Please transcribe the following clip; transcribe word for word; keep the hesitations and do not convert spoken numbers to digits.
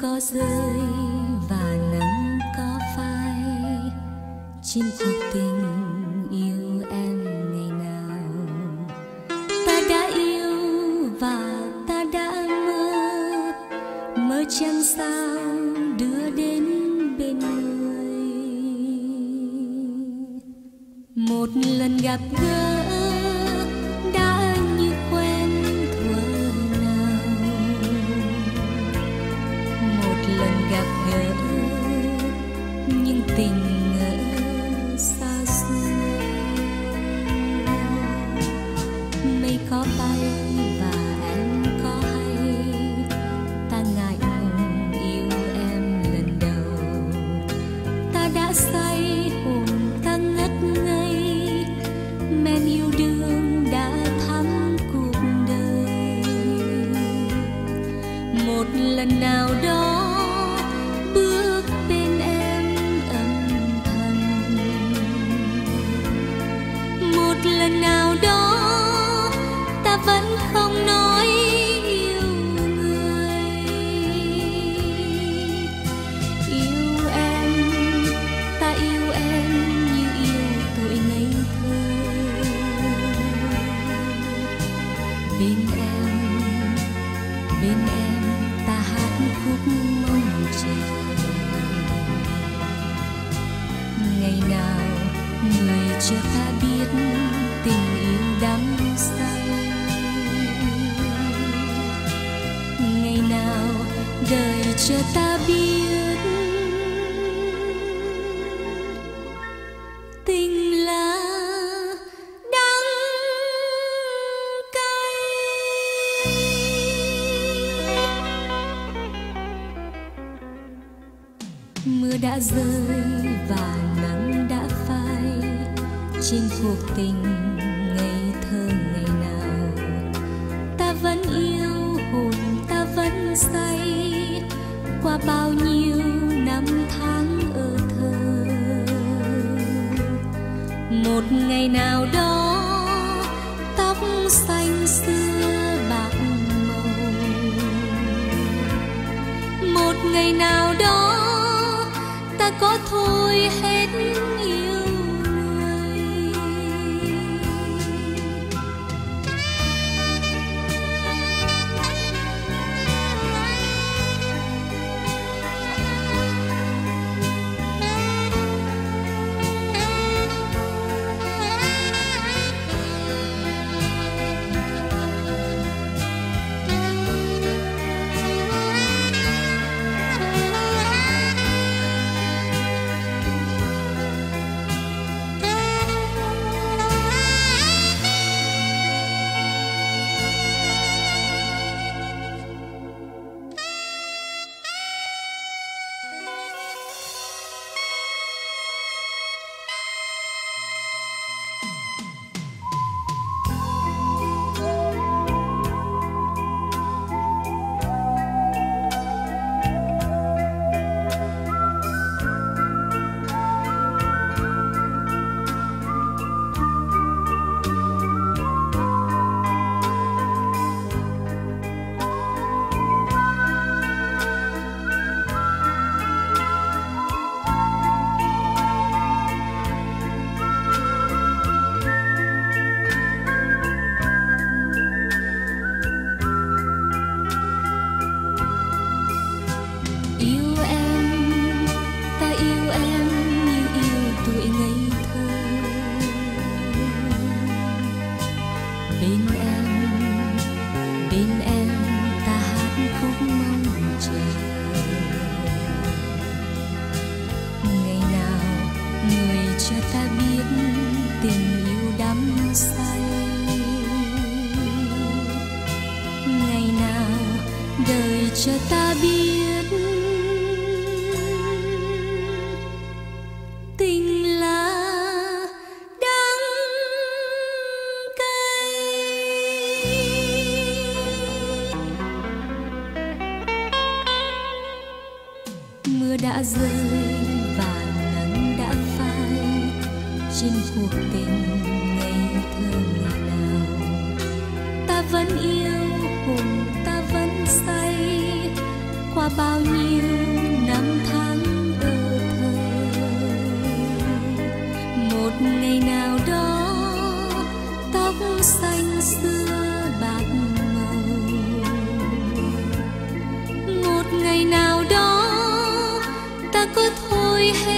có rơi và nắng có phai trên cuộc tình yêu em ngày nào. Ta đã yêu và ta đã mơ, mơ chẳng sao đưa đến bên người. Một lần gặp gỡ đã như quen thuở nào, một lần gặp gỡ nhưng tình ngỡ xa xưa. Mây có bay và em có hay, ta ngại ngùng yêu em lần đầu. Ta đã say hồn ta ngất ngây, men yêu đương đã thắm cuộc đời. Một lần nào đó bước bên em âm thầm, một lần nào đó ta vẫn không nói yêu người. Yêu em, ta yêu em như yêu tuổi ngây thơ. Bên em, bên em ta hát khúc mong chờ. Ngày nào người cho ta biết tình yêu đắm say, ngày nào đời cho ta biết tình là đắng cay. Mưa đã rơi và nắng đã phai trên cuộc tình ngây thơ ngày nào. Ta vẫn yêu hồn ta vẫn say qua bao nhiêu năm tháng ở thơ. Một ngày nào đó tóc xanh xưa bạc màu, một ngày nào đó ta có thôi hết yêu người. Yêu em, ta yêu em như yêu tuổi ngây thơ. Bên em, bên em ta hát khúc mong chờ. Ngày nào người cho ta biết tình yêu đắm say, ngày nào đời cho ta biết tình là đắng cay. Mưa đã rơi và nắng đã phai trên cuộc tình ngây thơ ngày nào. Ta vẫn yêu hồn ta vẫn say qua bao nhiêu tóc xanh xưa bạc màu. Một ngày nào đó ta có thôi hết